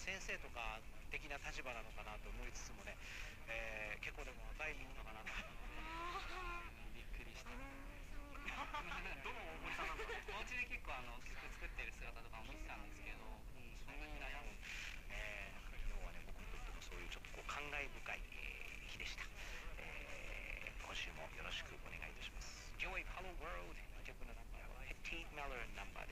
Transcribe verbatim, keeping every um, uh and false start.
先生とか的な立場なのかなと思いつつもね、えー、結構でも若いものかなとびっくりして。どの大森さんなんですか？お家で結構あの曲作ってる姿とかも見てたんですけど、うん、そんなに悩む。えー、昨日はね、僕にとってもそういうちょっとこう感慨深い、えー、日でした。えー、今週もよろしくお願いいたします。Joy Follow World 曲のナンバーは Petite Miller No.